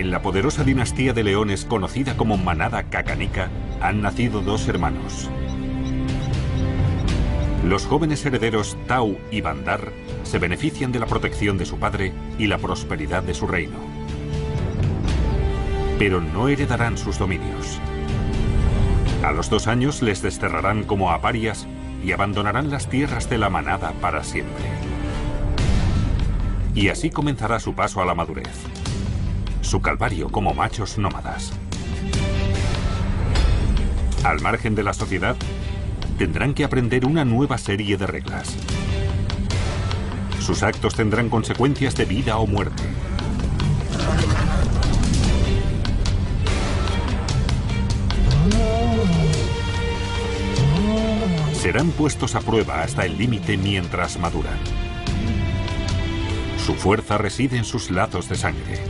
En la poderosa dinastía de leones conocida como manada cacanica, han nacido dos hermanos. Los jóvenes herederos Tau y Bandar se benefician de la protección de su padre y la prosperidad de su reino. Pero no heredarán sus dominios. A los 2 años les desterrarán como a parias y abandonarán las tierras de la manada para siempre. Y así comenzará su paso a la madurez. Su calvario como machos nómadas. Al margen de la sociedad, tendrán que aprender una nueva serie de reglas. Sus actos tendrán consecuencias de vida o muerte. Serán puestos a prueba hasta el límite mientras maduran. Su fuerza reside en sus lazos de sangre.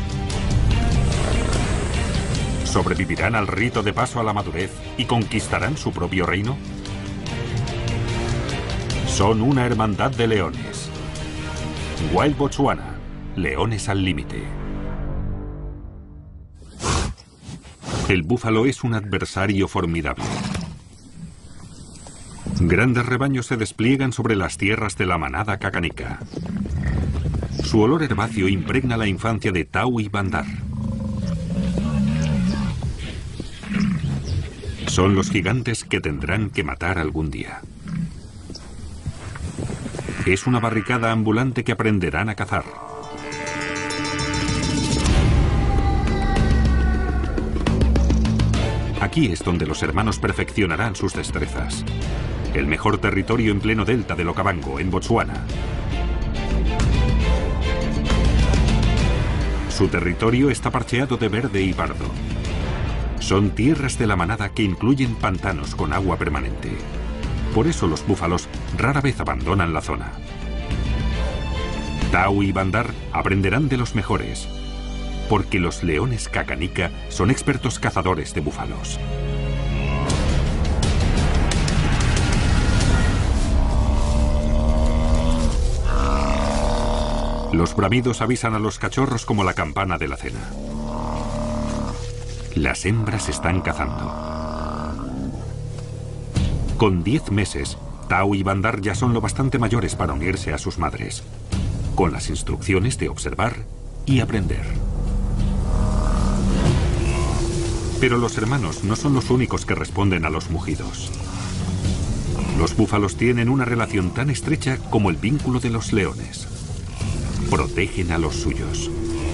¿Sobrevivirán al rito de paso a la madurez y conquistarán su propio reino? Son una hermandad de leones. Wild Botswana, leones al límite. El búfalo es un adversario formidable. Grandes rebaños se despliegan sobre las tierras de la manada cacanica. Su olor herbáceo impregna la infancia de Tau y Bandar. Son los gigantes que tendrán que matar algún día. Es una barricada ambulante que aprenderán a cazar. Aquí es donde los hermanos perfeccionarán sus destrezas. El mejor territorio en pleno delta del Okavango, en Botsuana. Su territorio está parcheado de verde y pardo. Son tierras de la manada que incluyen pantanos con agua permanente. Por eso los búfalos rara vez abandonan la zona. Tau y Bandar aprenderán de los mejores, porque los leones cacanica son expertos cazadores de búfalos. Los bramidos avisan a los cachorros como la campana de la cena. Las hembras están cazando. Con 10 meses, Tau y Bandar ya son lo bastante mayores para unirse a sus madres, con las instrucciones de observar y aprender. Pero los hermanos no son los únicos que responden a los mugidos. Los búfalos tienen una relación tan estrecha como el vínculo de los leones. Protegen a los suyos.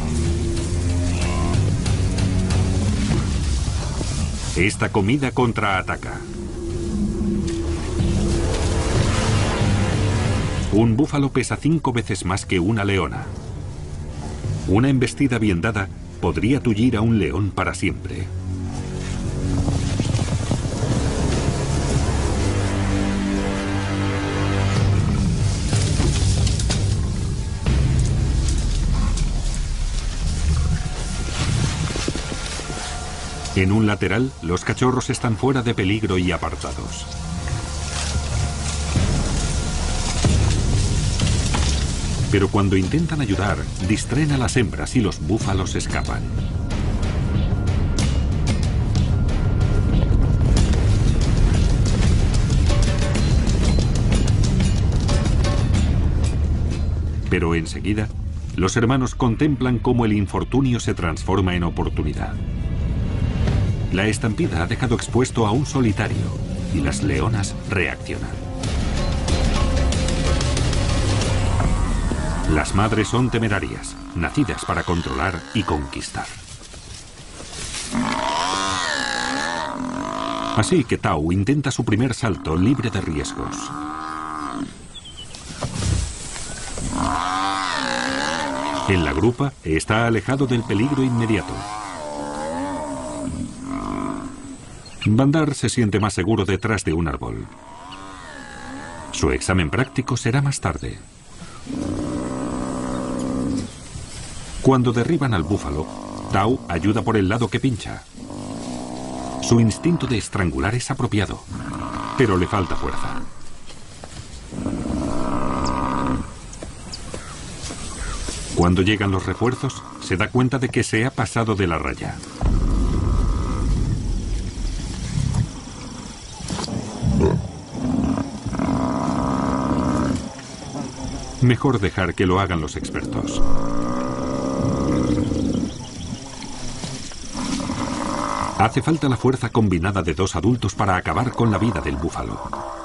Esta comida contraataca. Un búfalo pesa 5 veces más que una leona. Una embestida bien dada podría tullir a un león para siempre. En un lateral, los cachorros están fuera de peligro y apartados. Pero cuando intentan ayudar, distraen a las hembras y los búfalos escapan. Pero enseguida, los hermanos contemplan cómo el infortunio se transforma en oportunidad. La estampida ha dejado expuesto a un solitario y las leonas reaccionan. Las madres son temerarias, nacidas para controlar y conquistar. Así que Tau intenta su primer salto libre de riesgos. En la grupa está alejado del peligro inmediato. Bandar se siente más seguro detrás de un árbol. Su examen práctico será más tarde. Cuando derriban al búfalo, Tau ayuda por el lado que pincha. Su instinto de estrangular es apropiado, pero le falta fuerza. Cuando llegan los refuerzos, se da cuenta de que se ha pasado de la raya. Mejor dejar que lo hagan los expertos. Hace falta la fuerza combinada de 2 adultos para acabar con la vida del búfalo.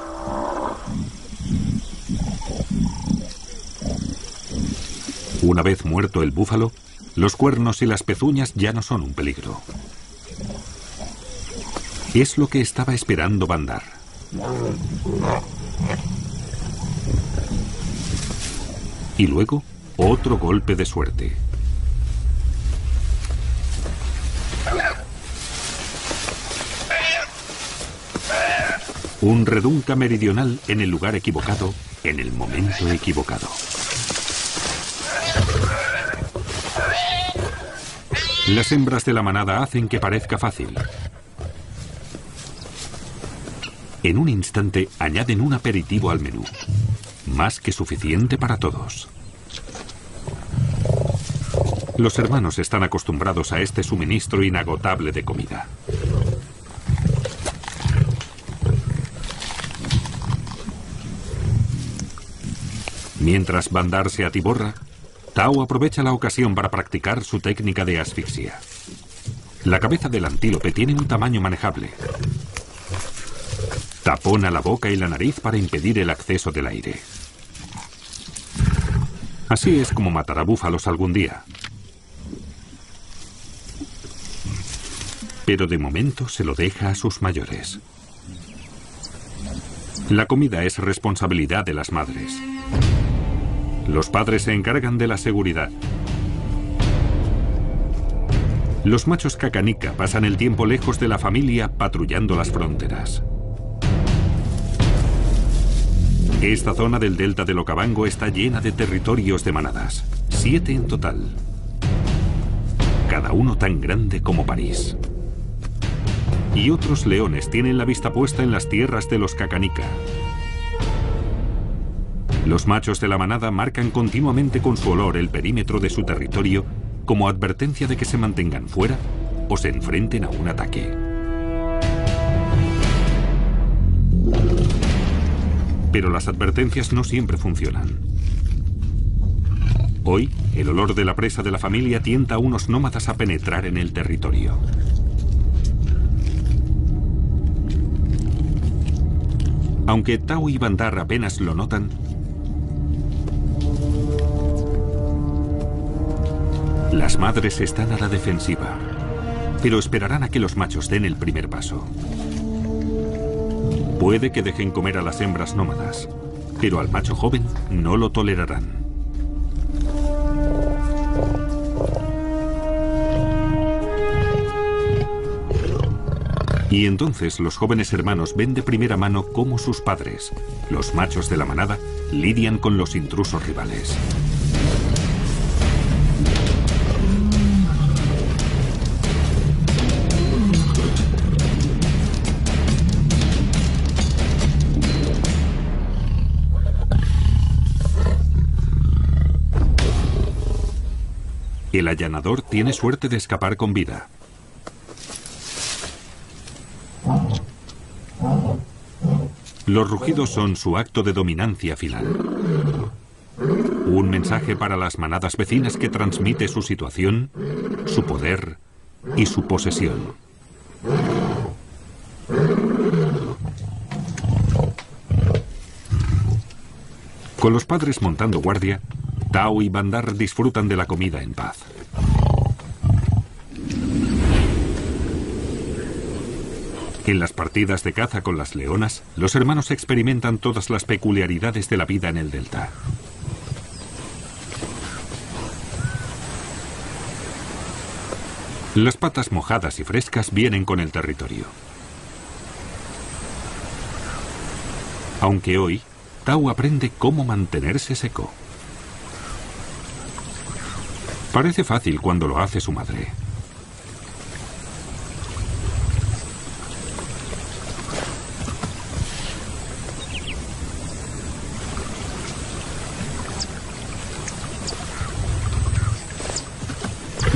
Una vez muerto el búfalo, los cuernos y las pezuñas ya no son un peligro. Es lo que estaba esperando Bandar. Y luego, otro golpe de suerte. Un redunca meridional en el lugar equivocado, en el momento equivocado. Las hembras de la manada hacen que parezca fácil. En un instante añaden un aperitivo al menú. Más que suficiente para todos. Los hermanos están acostumbrados a este suministro inagotable de comida. Mientras Bandar se atiborra, Tao aprovecha la ocasión para practicar su técnica de asfixia. La cabeza del antílope tiene un tamaño manejable. Tapona la boca y la nariz para impedir el acceso del aire. Así es como matará búfalos algún día. Pero de momento se lo deja a sus mayores. La comida es responsabilidad de las madres. Los padres se encargan de la seguridad. Los machos cacanica pasan el tiempo lejos de la familia patrullando las fronteras. Esta zona del delta del Okavango está llena de territorios de manadas, 7 en total. Cada uno tan grande como París. Y otros leones tienen la vista puesta en las tierras de los cacanica. Los machos de la manada marcan continuamente con su olor el perímetro de su territorio como advertencia de que se mantengan fuera o se enfrenten a un ataque. Pero las advertencias no siempre funcionan. Hoy, el olor de la presa de la familia tienta a unos nómadas a penetrar en el territorio. Aunque Tao y Bandar apenas lo notan, las madres están a la defensiva, pero esperarán a que los machos den el primer paso. Puede que dejen comer a las hembras nómadas, pero al macho joven no lo tolerarán. Y entonces los jóvenes hermanos ven de primera mano cómo sus padres, los machos de la manada, lidian con los intrusos rivales. El allanador tiene suerte de escapar con vida. Los rugidos son su acto de dominancia final. Un mensaje para las manadas vecinas que transmite su situación, su poder y su posesión. Con los padres montando guardia, Tao y Bandar disfrutan de la comida en paz. En las partidas de caza con las leonas, los hermanos experimentan todas las peculiaridades de la vida en el delta. Las patas mojadas y frescas vienen con el territorio. Aunque hoy, Tao aprende cómo mantenerse seco. Parece fácil cuando lo hace su madre.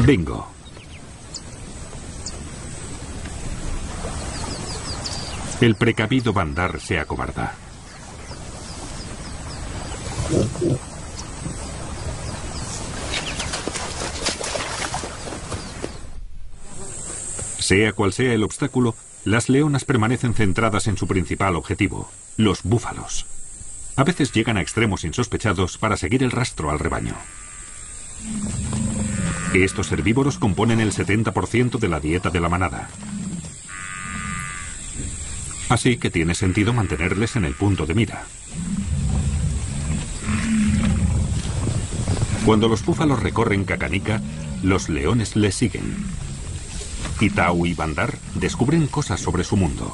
Bingo. El precavido Bandar se acobarda. Sea cual sea el obstáculo, las leonas permanecen centradas en su principal objetivo, los búfalos. A veces llegan a extremos insospechados para seguir el rastro al rebaño. Estos herbívoros componen el 70% de la dieta de la manada. Así que tiene sentido mantenerles en el punto de mira. Cuando los búfalos recorren Cakanica, los leones les siguen. Y Tau y Bandar descubren cosas sobre su mundo.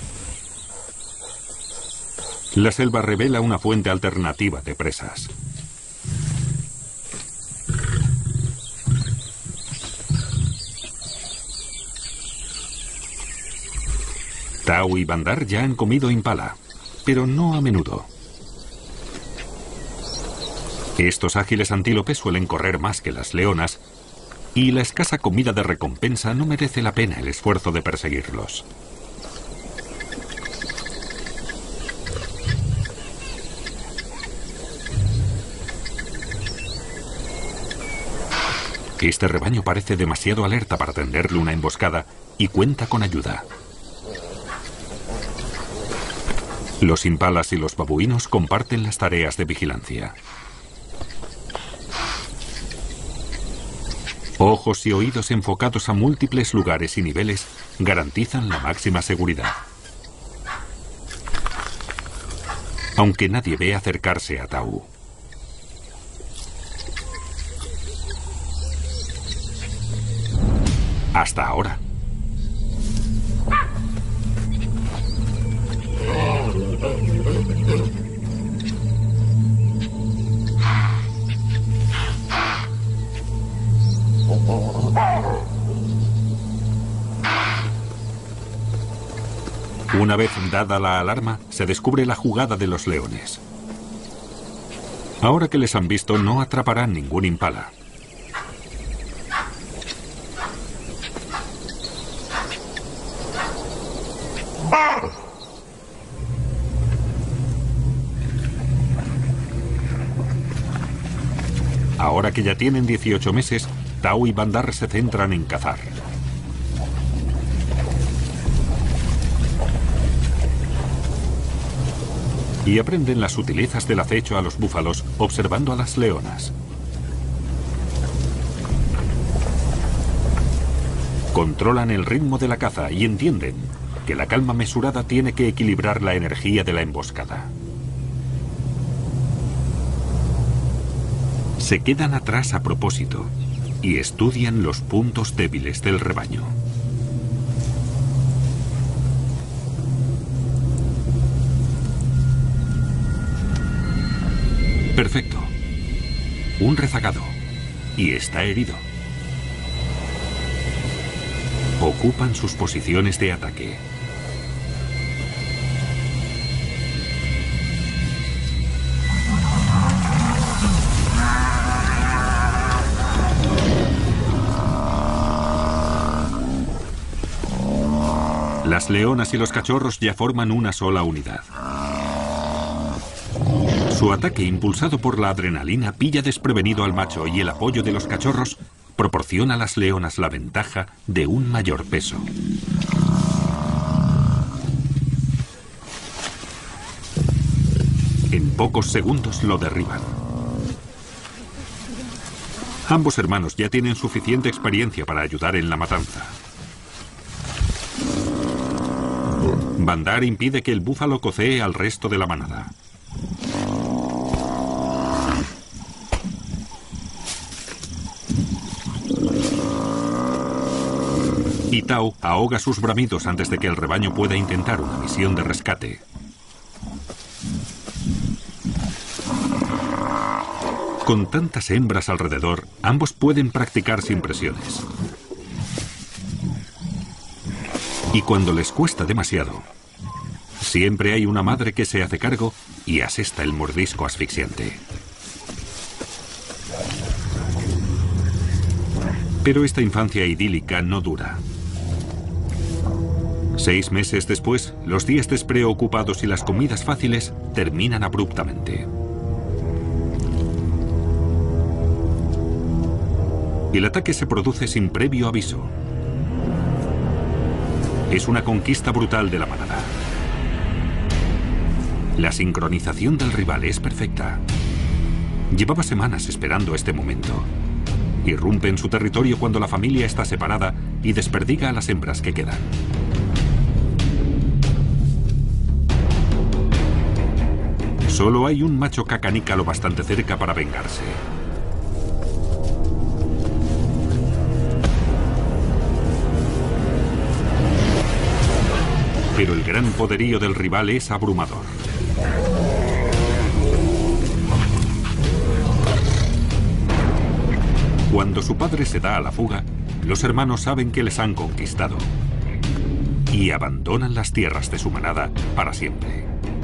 La selva revela una fuente alternativa de presas. Tau y Bandar ya han comido impala, pero no a menudo. Estos ágiles antílopes suelen correr más que las leonas, y la escasa comida de recompensa no merece la pena el esfuerzo de perseguirlos. Este rebaño parece demasiado alerta para tenderle una emboscada y cuenta con ayuda. Los impalas y los babuinos comparten las tareas de vigilancia. Ojos y oídos enfocados a múltiples lugares y niveles garantizan la máxima seguridad. Aunque nadie ve acercarse a Tau. Hasta ahora. Una vez dada la alarma, se descubre la jugada de los leones. Ahora que les han visto, no atraparán ningún impala. Ahora que ya tienen 18 meses, Tau y Bandar se centran en cazar. Y aprenden las sutilezas del acecho a los búfalos observando a las leonas. Controlan el ritmo de la caza y entienden que la calma mesurada tiene que equilibrar la energía de la emboscada. Se quedan atrás a propósito y estudian los puntos débiles del rebaño. Perfecto. Un rezagado. Y está herido. Ocupan sus posiciones de ataque. Las leonas y los cachorros ya forman una sola unidad. Su ataque, impulsado por la adrenalina, pilla desprevenido al macho y el apoyo de los cachorros proporciona a las leonas la ventaja de un mayor peso. En pocos segundos lo derriban. Ambos hermanos ya tienen suficiente experiencia para ayudar en la matanza. Bandar impide que el búfalo cocee al resto de la manada. Y Tau ahoga sus bramidos antes de que el rebaño pueda intentar una misión de rescate. Con tantas hembras alrededor, ambos pueden practicar sin presiones. Y cuando les cuesta demasiado, siempre hay una madre que se hace cargo y asesta el mordisco asfixiante. Pero esta infancia idílica no dura. 6 meses después, los días despreocupados y las comidas fáciles terminan abruptamente. El ataque se produce sin previo aviso. Es una conquista brutal de la manada. La sincronización del rival es perfecta. Llevaba semanas esperando este momento. Irrumpe en su territorio cuando la familia está separada y desperdiga a las hembras que quedan. Solo hay un macho cacanica lo bastante cerca para vengarse. Pero el gran poderío del rival es abrumador. Cuando su padre se da a la fuga, los hermanos saben que les han conquistado y abandonan las tierras de su manada para siempre.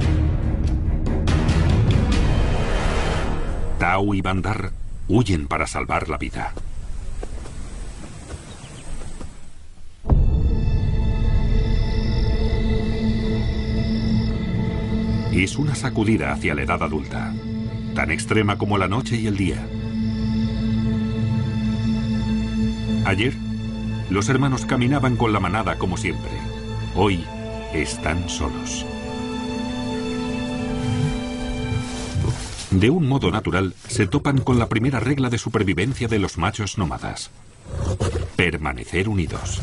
Tau y Bandar huyen para salvar la vida. Es una sacudida hacia la edad adulta, tan extrema como la noche y el día. Ayer, los hermanos caminaban con la manada como siempre. Hoy, están solos. De un modo natural, se topan con la primera regla de supervivencia de los machos nómadas: permanecer unidos.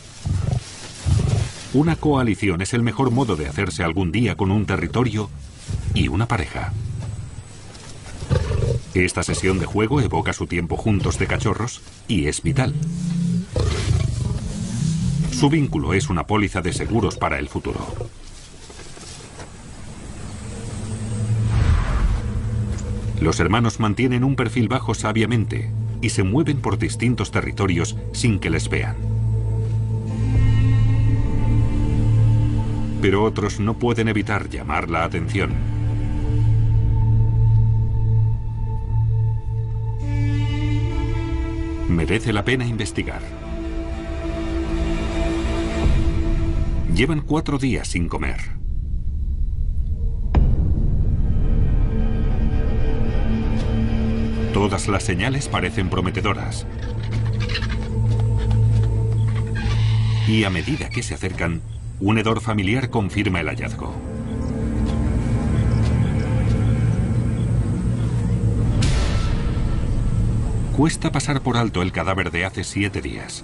Una coalición es el mejor modo de hacerse algún día con un territorio y una pareja. Esta sesión de juego evoca su tiempo juntos de cachorros y es vital. Su vínculo es una póliza de seguros para el futuro. Los hermanos mantienen un perfil bajo sabiamente y se mueven por distintos territorios sin que les vean. Pero otros no pueden evitar llamar la atención. Merece la pena investigar. Llevan 4 días sin comer. Todas las señales parecen prometedoras. Y a medida que se acercan, un hedor familiar confirma el hallazgo. Cuesta pasar por alto el cadáver de hace 7 días.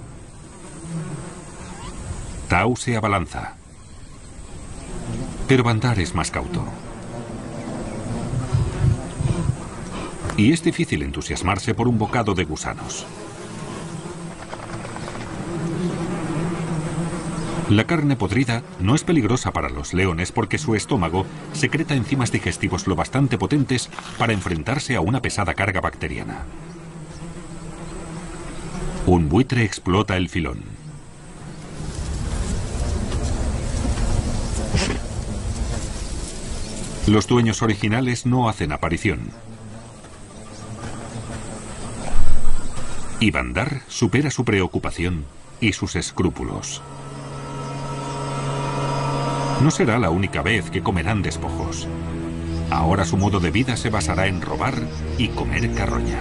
Tau se abalanza. Pero Bandar es más cauto. Y es difícil entusiasmarse por un bocado de gusanos. La carne podrida no es peligrosa para los leones porque su estómago secreta enzimas digestivos lo bastante potentes para enfrentarse a una pesada carga bacteriana. Un buitre explota el filón. Los dueños originales no hacen aparición. Y Bandar supera su preocupación y sus escrúpulos. No será la única vez que comerán despojos. Ahora su modo de vida se basará en robar y comer carroña.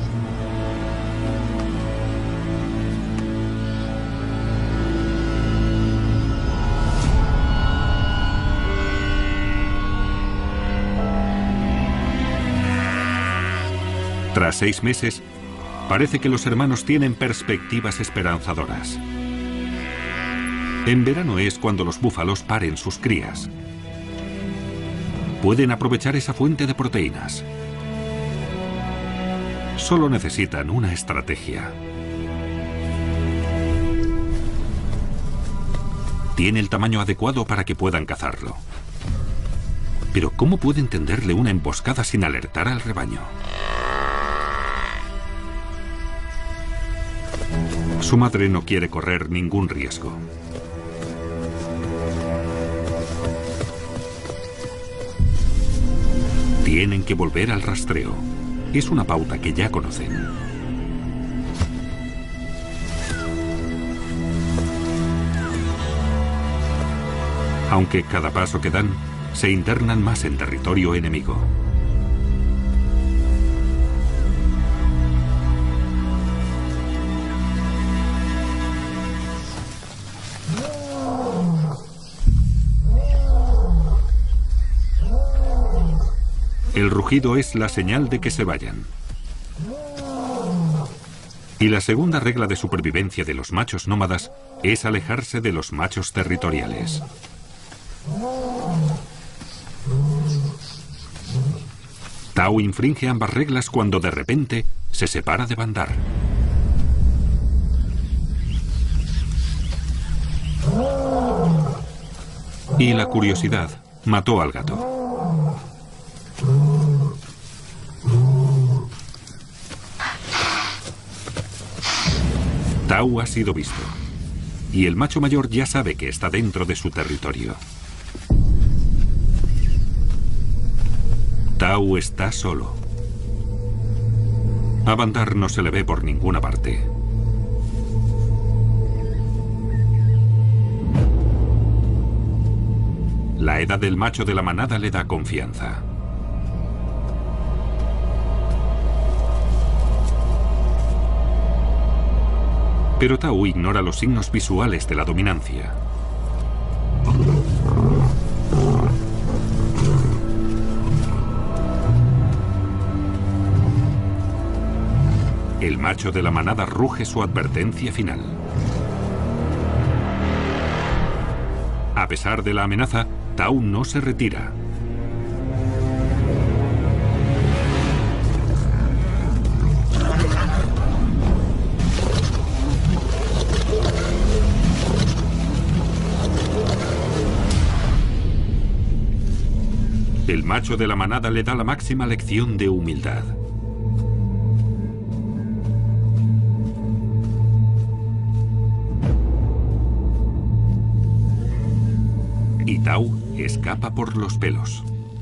Tras 6 meses, parece que los hermanos tienen perspectivas esperanzadoras. En verano es cuando los búfalos paren sus crías. Pueden aprovechar esa fuente de proteínas. Solo necesitan una estrategia. Tiene el tamaño adecuado para que puedan cazarlo. Pero ¿cómo pueden tenderle una emboscada sin alertar al rebaño? Su madre no quiere correr ningún riesgo. Tienen que volver al rastreo. Es una pauta que ya conocen. Aunque cada paso que dan, se internan más en territorio enemigo. El rugido es la señal de que se vayan. Y la segunda regla de supervivencia de los machos nómadas es alejarse de los machos territoriales. Tao infringe ambas reglas cuando de repente se separa de Bandar. Y la curiosidad mató al gato. Tao ha sido visto, y el macho mayor ya sabe que está dentro de su territorio. Tao está solo. A Bandar no se le ve por ninguna parte. La edad del macho de la manada le da confianza. Pero Tao ignora los signos visuales de la dominancia. El macho de la manada ruge su advertencia final. A pesar de la amenaza, Tao no se retira. El macho de la manada le da la máxima lección de humildad. Y Tao escapa por los pelos.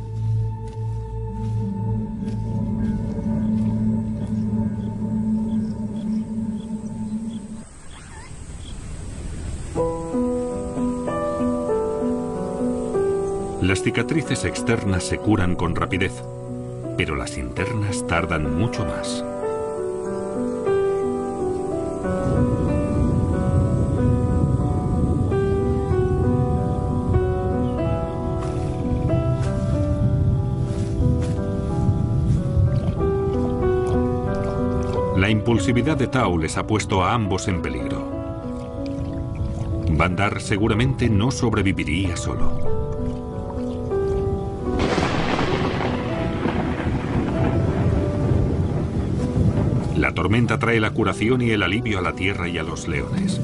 Las cicatrices externas se curan con rapidez, pero las internas tardan mucho más. La impulsividad de Tao les ha puesto a ambos en peligro. Bandar seguramente no sobreviviría solo. La tormenta trae la curación y el alivio a la tierra y a los leones.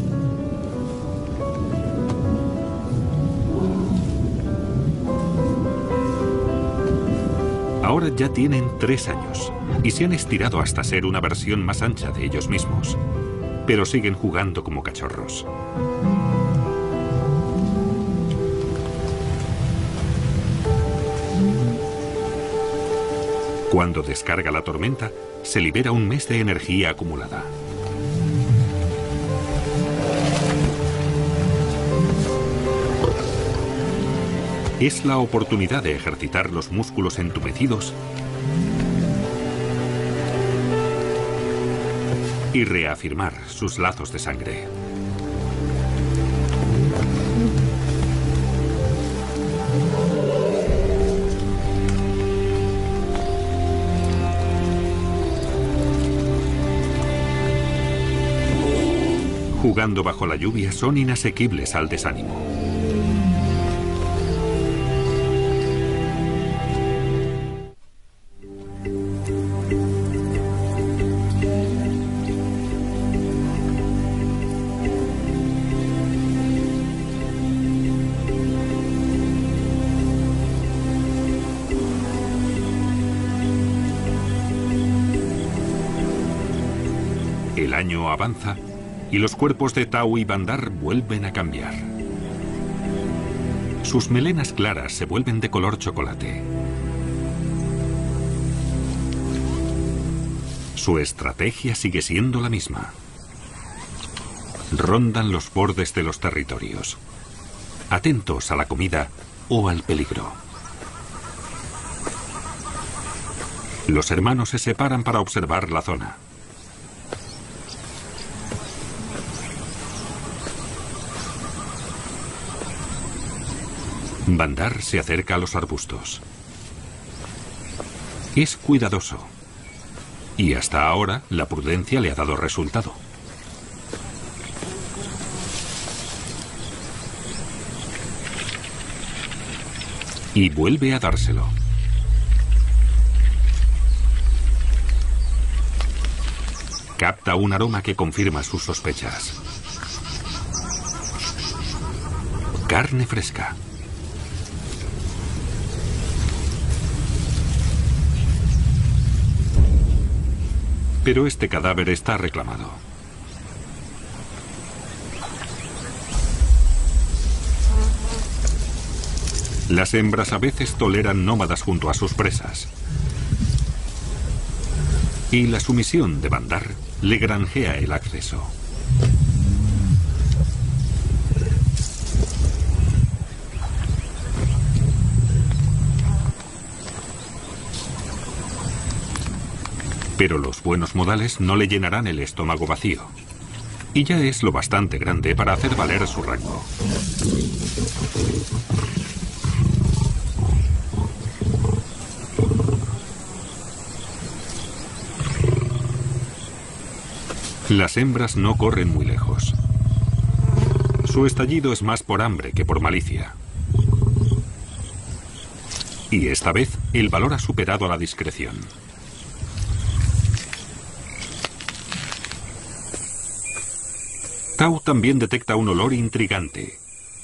Ahora ya tienen 3 años y se han estirado hasta ser una versión más ancha de ellos mismos, pero siguen jugando como cachorros. Cuando descarga la tormenta, se libera un mes de energía acumulada. Es la oportunidad de ejercitar los músculos entumecidos y reafirmar sus lazos de sangre. Jugando bajo la lluvia son inasequibles al desánimo. El año avanza y los cuerpos de Tao y Bandar vuelven a cambiar. Sus melenas claras se vuelven de color chocolate. Su estrategia sigue siendo la misma. Rondan los bordes de los territorios. atentos a la comida o al peligro. Los hermanos se separan para observar la zona. Bandar se acerca a los arbustos. Es cuidadoso. Y hasta ahora la prudencia le ha dado resultado. Y vuelve a dárselo. Capta un aroma que confirma sus sospechas. Carne fresca. Pero este cadáver está reclamado. Las hembras a veces toleran nómadas junto a sus presas. Y la sumisión de Bandar le granjea el acceso. Pero los buenos modales no le llenarán el estómago vacío. Y ya es lo bastante grande para hacer valer su rango. Las hembras no corren muy lejos. Su estallido es más por hambre que por malicia. Y esta vez el valor ha superado a la discreción. Tao también detecta un olor intrigante.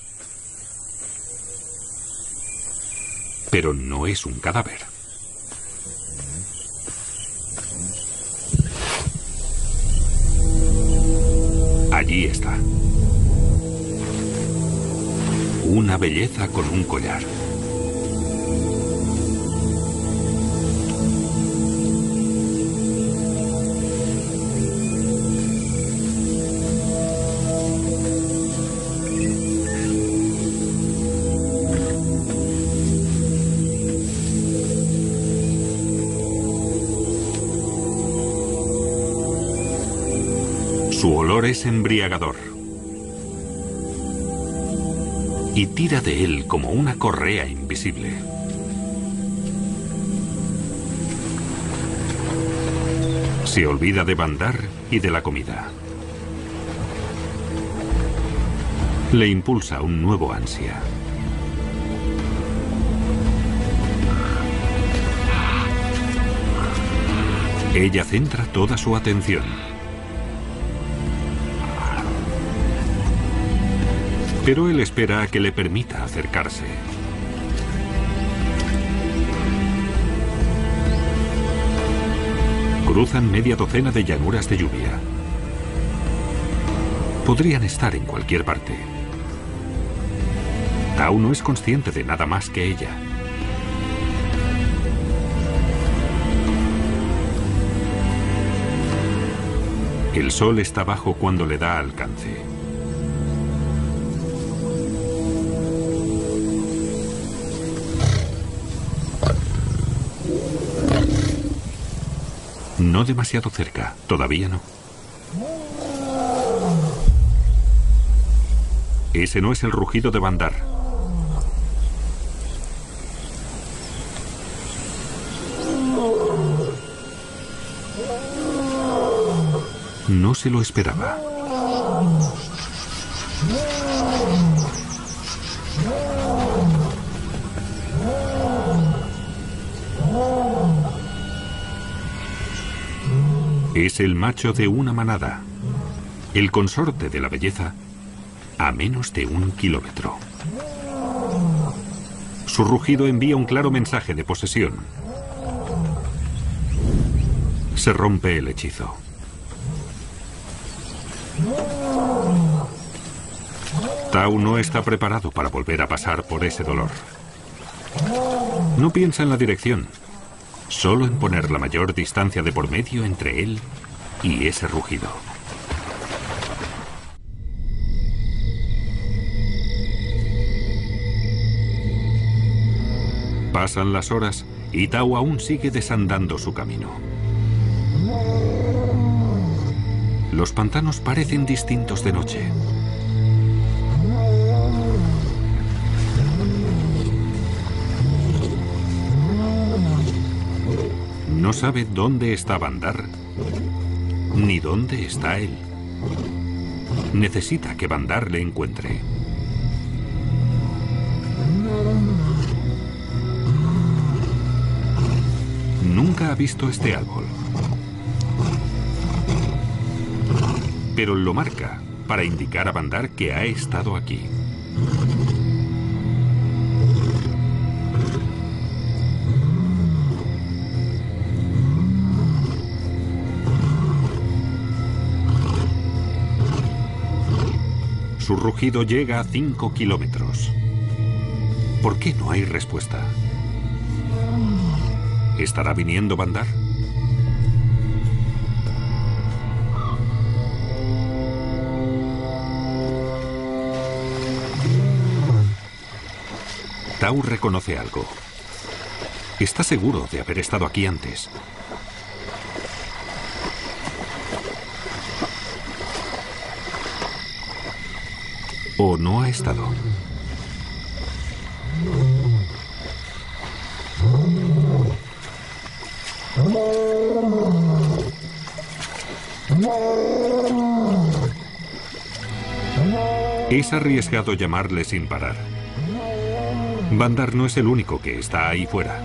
Pero no es un cadáver. Allí está. Una belleza con un collar. Su olor es embriagador. Y tira de él como una correa invisible. Se olvida de Bandar y de la comida. Le impulsa un nuevo ansia. Ella centra toda su atención. Pero él espera a que le permita acercarse. Cruzan media docena de llanuras de lluvia. Podrían estar en cualquier parte. Tao no es consciente de nada más que ella. El sol está bajo cuando le da alcance. No demasiado cerca, todavía no. Ese no es el rugido de Bandar. No se lo esperaba. Es el macho de una manada, el consorte de la belleza, a menos de 1 kilómetro. Su rugido envía un claro mensaje de posesión. Se rompe el hechizo. Tao no está preparado para volver a pasar por ese dolor. No piensa en la dirección. Solo en poner la mayor distancia de por medio entre él y ese rugido. Pasan las horas y Tao aún sigue desandando su camino. Los pantanos parecen distintos de noche. No sabe dónde está Bandar, ni dónde está él. Necesita que Bandar le encuentre. Nunca ha visto este árbol, pero lo marca para indicar a Bandar que ha estado aquí. Su rugido llega a 5 kilómetros. ¿Por qué no hay respuesta? ¿Estará viniendo Bandar? Tao reconoce algo. Está seguro de haber estado aquí antes. ¿O no ha estado? Es arriesgado llamarle sin parar. Bandar no es el único que está ahí fuera.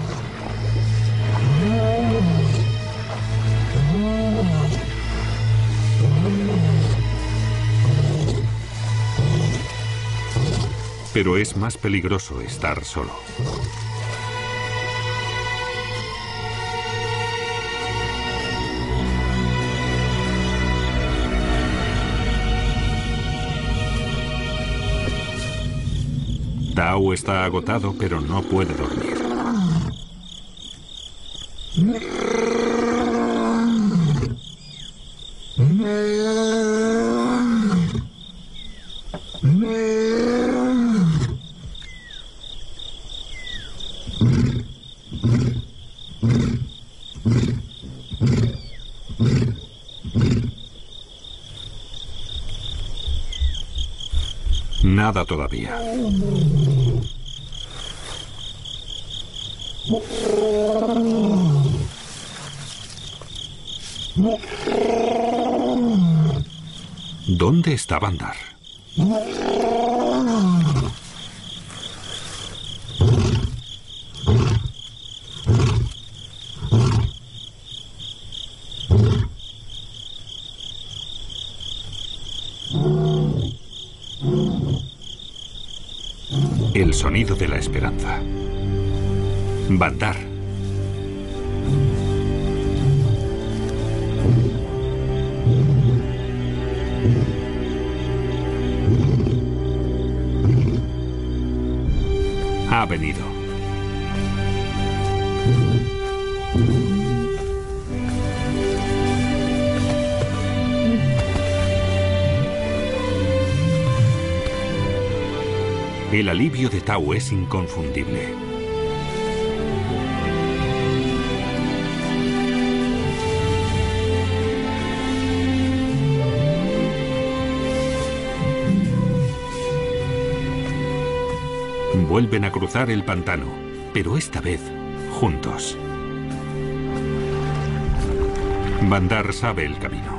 Pero es más peligroso estar solo. Tao está agotado, pero no puede dormir. Nada todavía. ¿Dónde está Bandar? El sonido de la esperanza. Bandar. Ha venido. El alivio de Tao es inconfundible. Vuelven a cruzar el pantano, pero esta vez juntos. Bandar sabe el camino.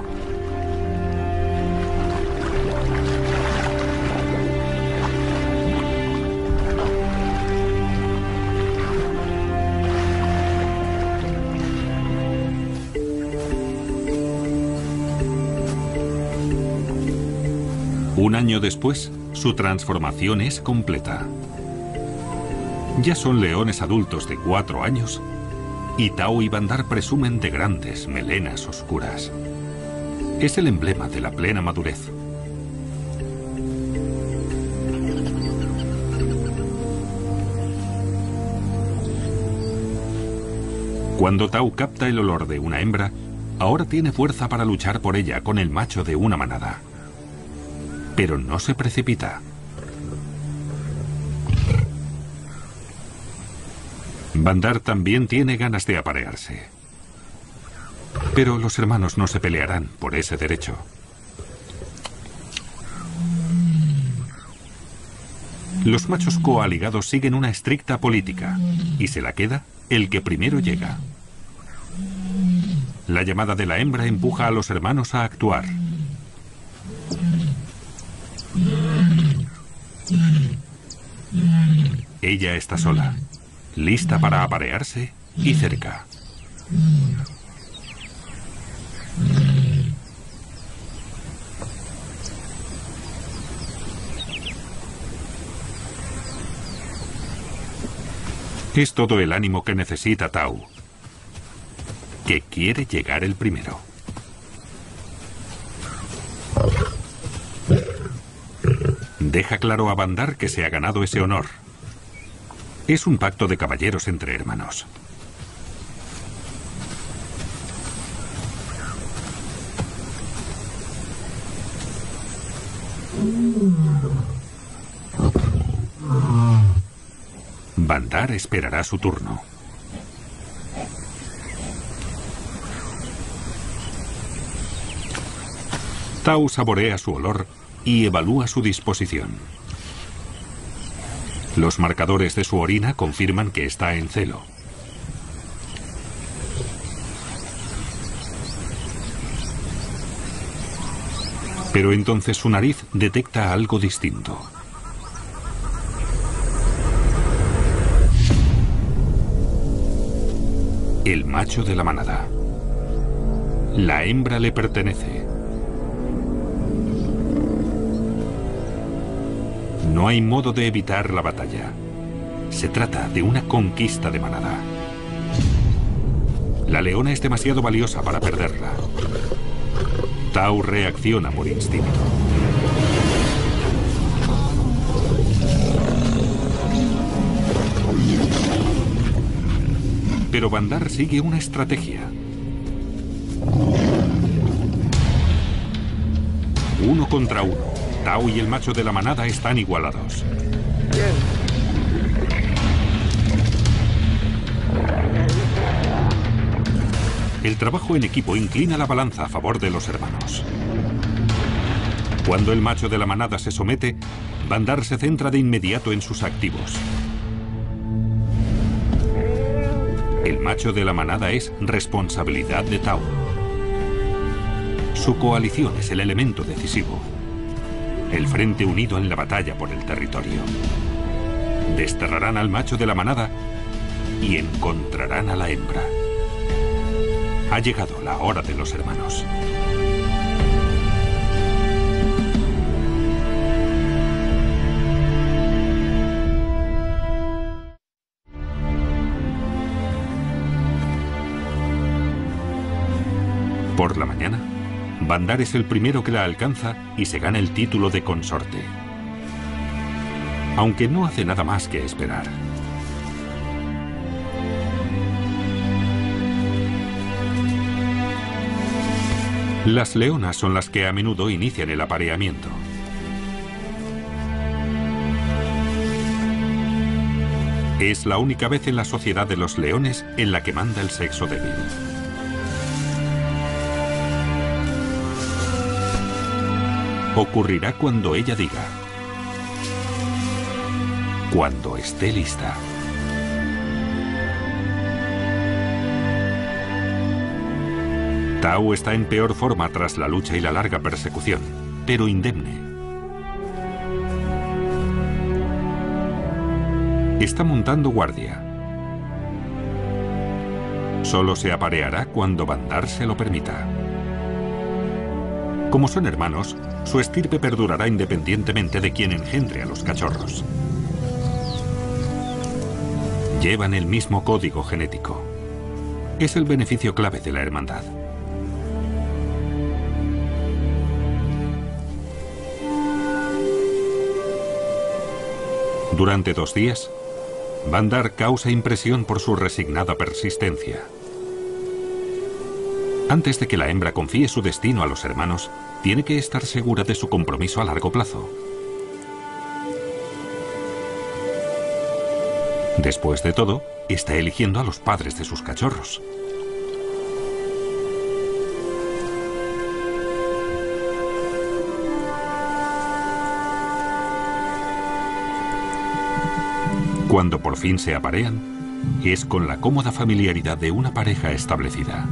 Un año después, su transformación es completa. Ya son leones adultos de 4 años y Tao y Bandar presumen de grandes melenas oscuras. Es el emblema de la plena madurez. Cuando Tao capta el olor de una hembra, ahora tiene fuerza para luchar por ella con el macho de una manada. Pero no se precipita. Bandar también tiene ganas de aparearse. Pero los hermanos no se pelearán por ese derecho. Los machos coaligados siguen una estricta política y se la queda el que primero llega. La llamada de la hembra empuja a los hermanos a actuar. Ella está sola, lista para aparearse y cerca. Es todo el ánimo que necesita Tau, que quiere llegar el primero. Deja claro a Bandar que se ha ganado ese honor. Es un pacto de caballeros entre hermanos. Bandar esperará su turno. Tau saborea su olor y evalúa su disposición. Los marcadores de su orina confirman que está en celo. Pero entonces su nariz detecta algo distinto. El macho de la manada. La hembra le pertenece. No hay modo de evitar la batalla. Se trata de una conquista de manada. La leona es demasiado valiosa para perderla. Tau reacciona por instinto. Pero Bandar sigue una estrategia. Uno contra uno. Tau y el macho de la manada están igualados. El trabajo en equipo inclina la balanza a favor de los hermanos. Cuando el macho de la manada se somete, Bandar se centra de inmediato en sus activos. El macho de la manada es responsabilidad de Tau. Su coalición es el elemento decisivo. El frente unido en la batalla por el territorio. Desterrarán al macho de la manada y encontrarán a la hembra. Ha llegado la hora de los hermanos. Por la mañana, Bandar es el primero que la alcanza y se gana el título de consorte. Aunque no hace nada más que esperar. Las leonas son las que a menudo inician el apareamiento. Es la única vez en la sociedad de los leones en la que manda el sexo débil. Ocurrirá cuando ella diga. Cuando esté lista. Tau está en peor forma tras la lucha y la larga persecución, pero indemne. Está montando guardia. Solo se apareará cuando Bandar se lo permita. Como son hermanos, su estirpe perdurará independientemente de quien engendre a los cachorros. Llevan el mismo código genético. Es el beneficio clave de la hermandad. Durante 2 días, Bandar causa impresión por su resignada persistencia. Antes de que la hembra confíe su destino a los hermanos, tiene que estar segura de su compromiso a largo plazo. Después de todo, está eligiendo a los padres de sus cachorros. Cuando por fin se aparean, es con la cómoda familiaridad de una pareja establecida.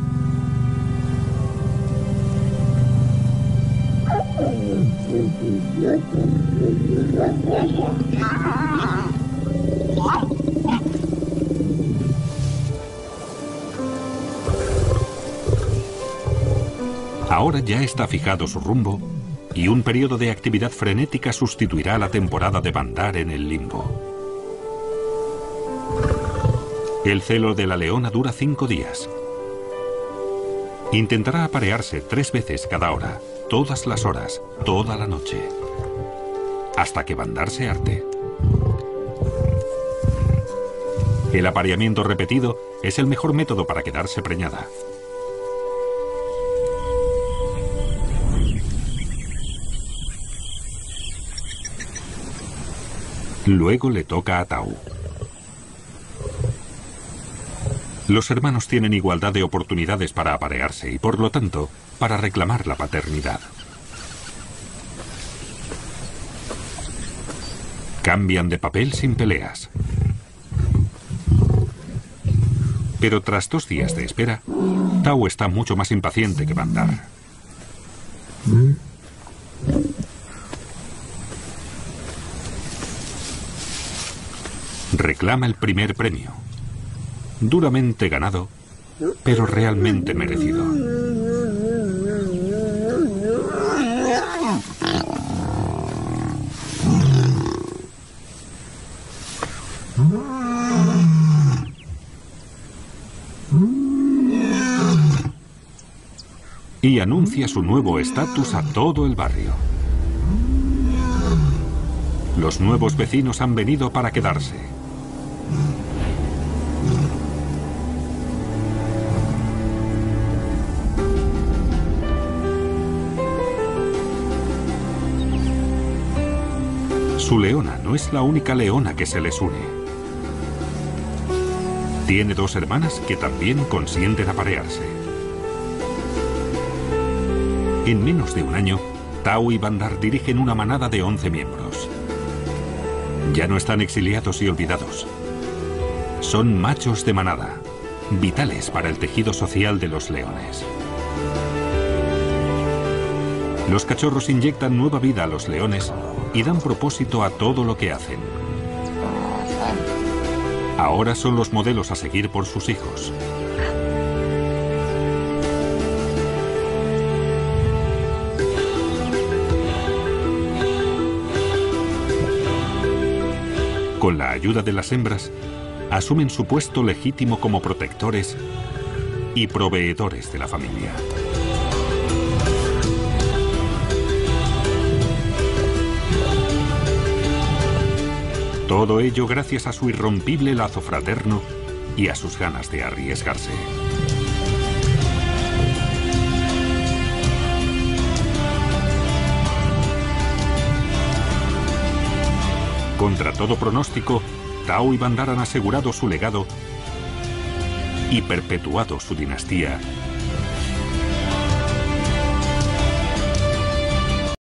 Ahora ya está fijado su rumbo y un periodo de actividad frenética sustituirá la temporada de bandar en el limbo. El celo de la leona dura 5 días. Intentará aparearse 3 veces cada hora, todas las horas, toda la noche, hasta que Bandar se harte. El apareamiento repetido es el mejor método para quedarse preñada. Luego le toca a Tau. Los hermanos tienen igualdad de oportunidades para aparearse y, por lo tanto, para reclamar la paternidad. Cambian de papel sin peleas. Pero tras 2 días de espera, Tau está mucho más impaciente que Bandar. Reclama el primer premio. Duramente ganado, pero realmente merecido. Y anuncia su nuevo estatus a todo el barrio. Los nuevos vecinos han venido para quedarse. Su leona no es la única leona que se les une. Tiene 2 hermanas que también consienten aparearse. En menos de un año, Tau y Bandar dirigen una manada de 11 miembros. Ya no están exiliados y olvidados. Son machos de manada, vitales para el tejido social de los leones. Los cachorros inyectan nueva vida a los leones y dan propósito a todo lo que hacen. Ahora son los modelos a seguir por sus hijos. Con la ayuda de las hembras, asumen su puesto legítimo como protectores y proveedores de la familia. Todo ello gracias a su irrompible lazo fraterno y a sus ganas de arriesgarse. Contra todo pronóstico, Tau y Bandar han asegurado su legado y perpetuado su dinastía